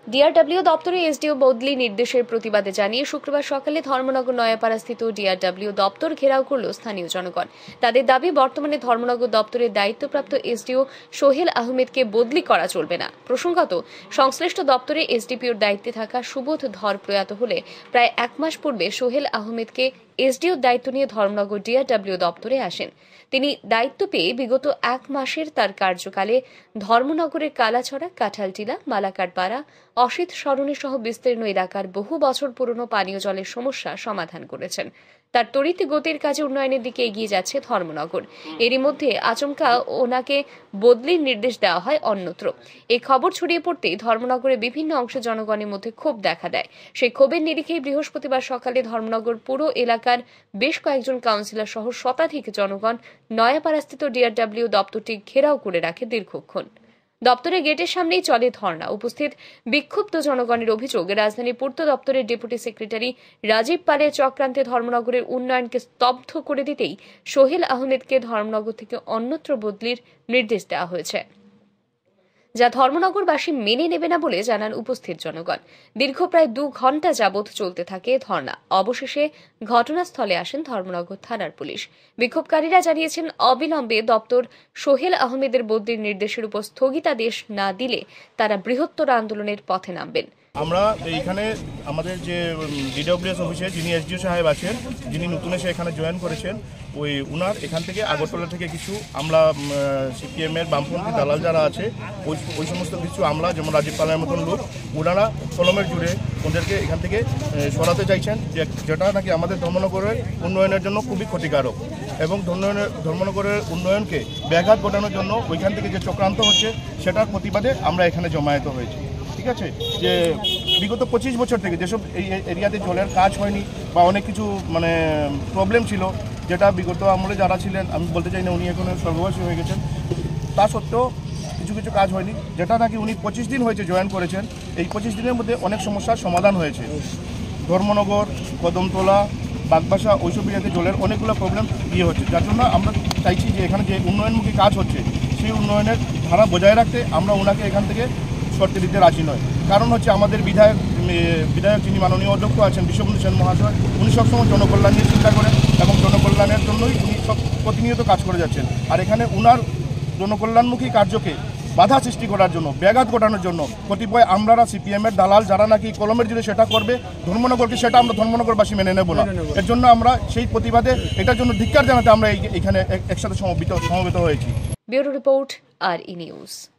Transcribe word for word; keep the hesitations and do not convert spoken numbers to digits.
DRW দপ্তরে SDO বদলি নির্দেশের প্রতিবাদে জানিয়ে শুক্রবার সকালে ধর্মনগর নয়াপাড়াস্থিত ডিআরডব্লিউ দপ্তর ঘেরাও করল স্থানীয় জনগণ। তাদের দাবি, বর্তমানে ধর্মনগর দপ্তরের দায়িত্বপ্রাপ্ত এসডিও সোহেল আহমেদকে বদলি করা চলবে না। প্রসঙ্গত, সংশ্লিষ্ট দপ্তরে এসডিপিওর দায়িত্বে থাকা সুবোধ ধর প্রয়াত হলে প্রায় এক মাস পূর্বে সোহেল আহমেদকে এসডিওর দায়িত্ব নিয়ে ধর্মনগর ডিআরডব্লিউ দপ্তরে আসেন। তিনি দায়িত্ব পেয়ে বিগত এক মাসের তার কার্যকালে ধর্মনগরের কালাছড়া, কাঁঠালটিলা, মালাকারপাড়া, অসিত সরণি সহ বিস্তীর্ণ এলাকার বহু বছর পুরনো পানীয় জলের সমস্যা সমাধান করেছেন। তার তড়িৎ গতির কাজে উন্নয়নের দিকে এগিয়ে যাচ্ছে ধর্মনগর। এরই মধ্যে আচমকা ওনাকে বদলির নির্দেশ দেওয়া হয় অন্যত্র। এই খবর ছড়িয়ে পড়তেই ধর্মনগরের বিভিন্ন অংশের জনগণের মধ্যে ক্ষোভ দেখা দেয়। সেই ক্ষোভের নিরিখেই বৃহস্পতিবার সকালে ধর্মনগর পুরো এলাকার বেশ কয়েকজন কাউন্সিলর সহ শতাধিক জনগণ নয়াপাড়াস্থিত ডিআরডব্লিউ দপ্তরটি ঘেরাও করে রাখে দীর্ঘক্ষণ। দপ্তরের গেটের সামনেই চলে ধর্ণা। উপস্থিত বিক্ষুব্ধ জনগণের অভিযোগ, রাজধানীর পূর্ত দপ্তরের ডেপুটি সেক্রেটারি রাজীব পালের চক্রান্তে ধর্মনগরের উন্নয়নকে স্তব্ধ করে দিতেই সোহেল আহমেদকে ধর্মনগর থেকে অন্যত্র বদলির নির্দেশ দেওয়া হয়েছে, যা ধর্মনগরবাসী মেনে নেবে না বলে জানান উপস্থিত জনগণ। দীর্ঘ প্রায় দু ঘন্টা যাবৎ চলতে থাকে ধর্ণা। অবশেষে ঘটনাস্থলে আসেন ধর্মনগর থানার পুলিশ। বিক্ষোভকারীরা জানিয়েছেন, অবিলম্বে দপ্তর সোহেল আহমেদের বদলির নির্দেশের উপর স্থগিতাদেশ না দিলে তারা বৃহত্তর আন্দোলনের পথে নামবেন। আমরা এইখানে আমাদের যে ডিডব্লিউএস অফিসে যিনি এসডিও সাহেব আছেন, যিনি নতুন এসে এখানে জয়েন করেছেন, ওই উনার এখান থেকে আগরতলা থেকে কিছু আমরা সিপিএমের বামপন্থী দালাল যারা আছে ওই ওই সমস্ত কিছু আমরা, যেমন রাজীব পালের মতন লোক, ওনারা কলমের জুড়ে ওদেরকে এখান থেকে সরাতে চাইছেন, যে যেটা নাকি আমাদের ধর্মনগরের উন্নয়নের জন্য খুবই ক্ষতিকারক এবং ধর্মনগরের ধর্মনগরের উন্নয়নকে ব্যাঘাত ঘটানোর জন্য ওইখান থেকে যে চক্রান্ত হচ্ছে সেটার প্রতিবাদে আমরা এখানে জমায়েত হয়েছি। ঠিক আছে, যে বিগত পঁচিশ বছর থেকে যেসব এই এরিয়াতে জলের কাজ হয়নি বা অনেক কিছু মানে প্রবলেম ছিল, যেটা বিগত আমলে যারা ছিলেন, আমি বলতে চাই না উনি এখন সর্ববয়সী হয়ে গেছেন, তা সত্ত্বেও কিছু কিছু কাজ হয়নি, যেটা নাকি উনি পঁচিশ দিন হয়েছে জয়েন করেছেন। এই পঁচিশ দিনের মধ্যে অনেক সমস্যার সমাধান হয়েছে। ধর্মনগর, কদমতলা, বাগবাসা, ওইসব এরিয়াতে জলের অনেকগুলো প্রবলেম ইয়ে হচ্ছে, যার জন্য আমরা চাইছি যে এখানে যে উন্নয়নমুখী কাজ হচ্ছে সেই উন্নয়নের ধারা বজায় রাখতে আমরা ওনাকে এখান থেকে সরতে দিতে রাজি নয়। কারণ হচ্ছে আমাদের বিধায়ক বিধায়ক যিনি মাননীয় অধ্যক্ষ আছেন বিশ্ববন্ধু সেন মহাশয়, উনি সবসময় জনকল্যাণ নিয়ে চিন্তা করেন এবং জনকল্যাণের জন্যই উনি সব প্রতিনিয়ত কাজ করে যাচ্ছেন। আর এখানে উনার জনকল্যাণমুখী কার্যকে বাধা সৃষ্টি করার জন্য, ব্যাঘাত ঘটানোর জন্য কতিপয় আমলারা, সিপিএমের দালাল যারা নাকি কলমের জুড়ে সেটা করবে ধর্মনগরকে, সেটা আমরা ধর্মনগরবাসী মেনে নেব না। এর জন্য আমরা সেই প্রতিবাদে এটার জন্য ধিক্কার জানাতে আমরা এখানে একসাথে সমবেত সমবেত হয়েছি। ব্যুরো রিপোর্ট, আর ই নিউজ।